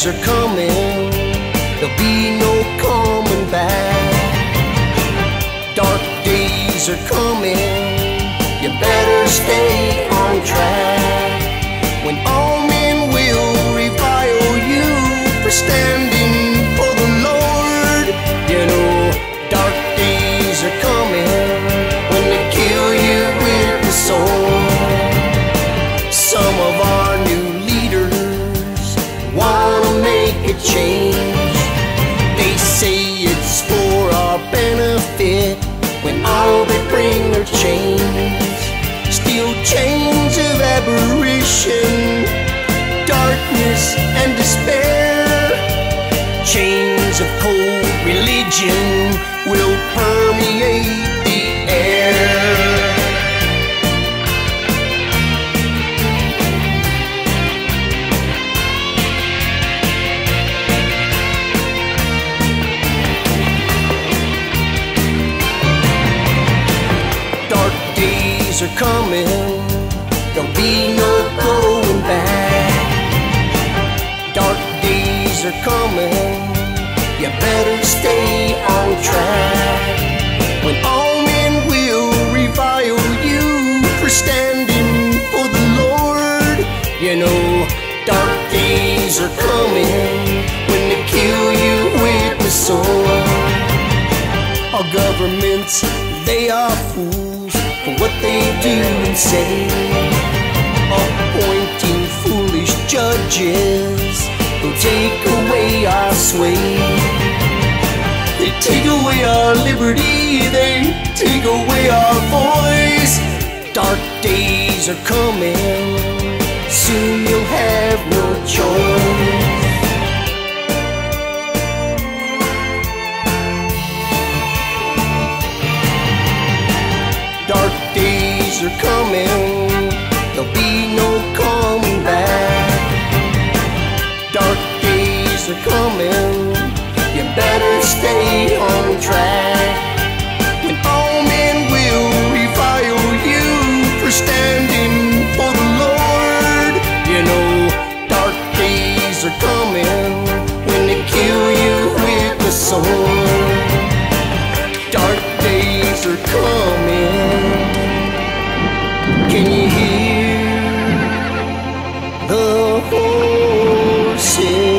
days are coming, there'll be no coming back. Dark days are coming, you better stay on track. When all men will revile you for standing for the Lord, you know dark days are coming when they kill you with the sword. Some of our new leaders wanna make a change. They say it's for our benefit when all they bring are chains. Steel chains of aberration, darkness and despair. Chains of cold religion will permeate the air. Dark days are coming, there'll be no going back. Dark days are coming, you better stay on track. When all men will revile you for standing for the Lord, you know dark days are coming when they kill you with the sword. Our governments, they are fools for what they do and say, appointing foolish judges who take away our sway. They take away our liberty, they take away our voice. Dark days are coming, soon you'll have no choice. Dark days are coming, there'll be no coming back. Dark days are coming, you better stay on track. When all men will revile you for standing for the Lord, you know dark days are coming when they kill you with the sword. Dark days are coming. Can you hear the horses?